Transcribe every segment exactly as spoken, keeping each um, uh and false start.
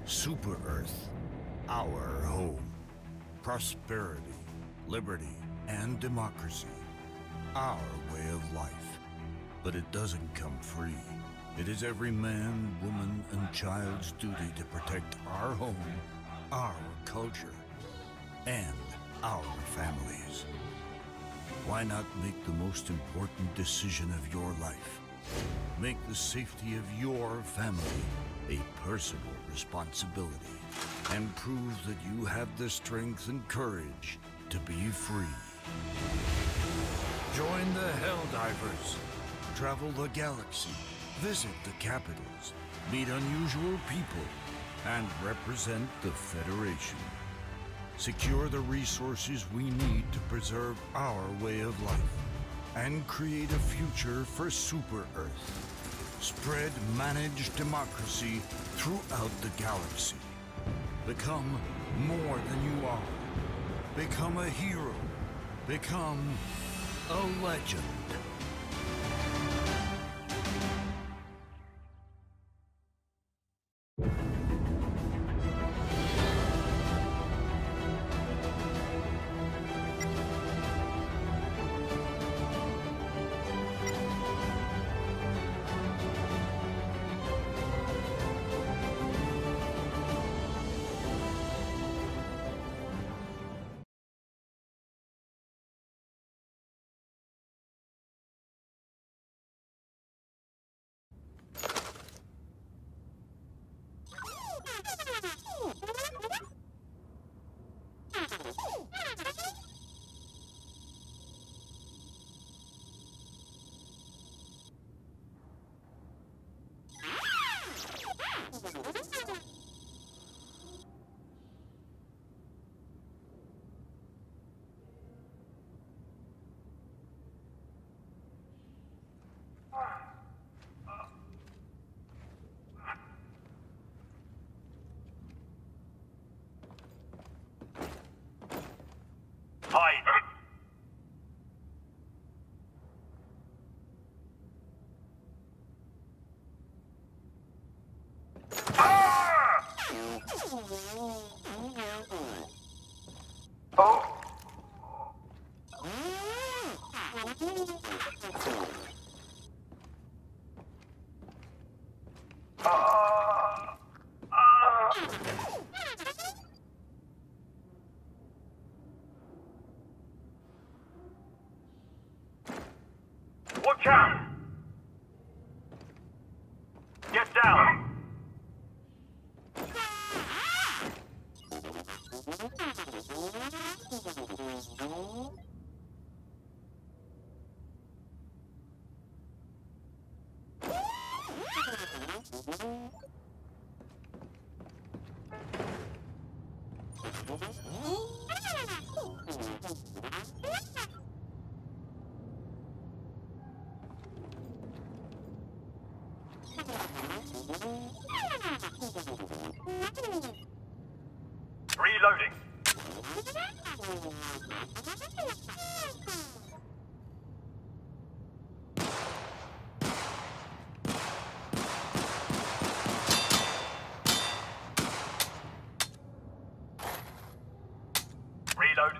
Super Earth, our home. Prosperity, liberty, and democracy. Our way of life. But it doesn't come free. It is every man, woman, and child's duty to protect our home, our culture, and our families. Why not make the most important decision of your life? Make the safety of your family a personal responsibility, and prove that you have the strength and courage to be free. Join the Helldivers. Travel the galaxy. Visit the capitals. Meet unusual people. And represent the Federation. Secure the resources we need to preserve our way of life. And create a future for Super Earth. Spread managed democracy throughout the galaxy. Become more than you are. Become a hero. Become a legend. Watch out! Get down! Reloading. Reload.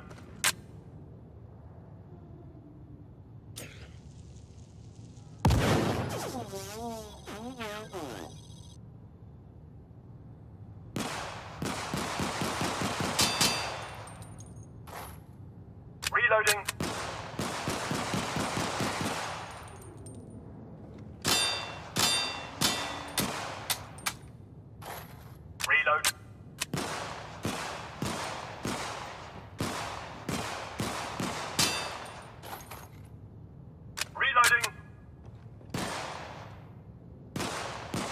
Reloading. Reload. Reloading.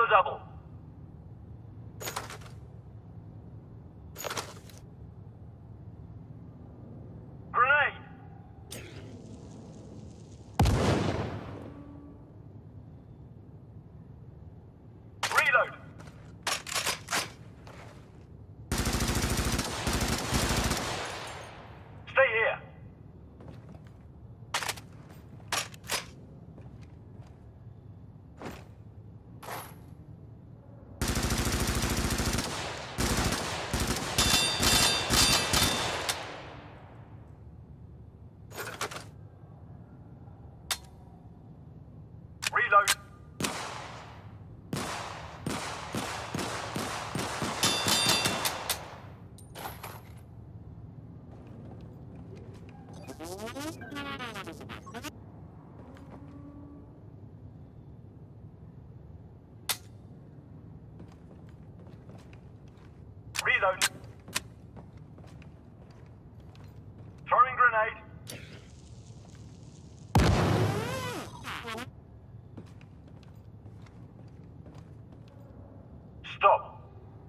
double. Grenade. Reload. Stay here. Reload. Reload. Throwing grenade. Stop.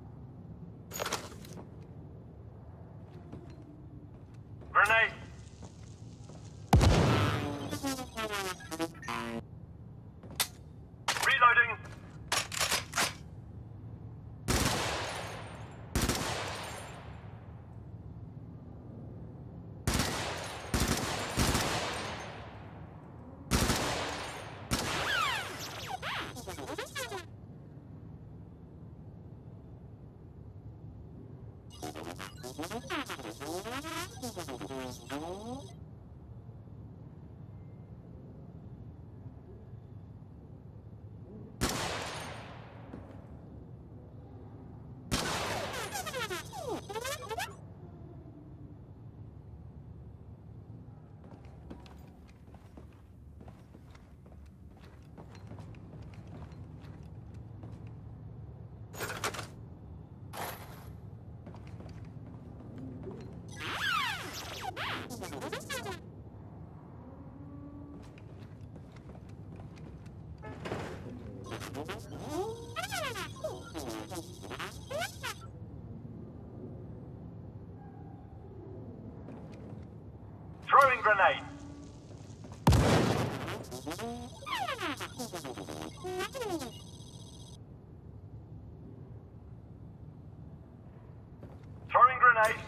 Grenade. Reloading. Throwing grenade. Throwing grenade.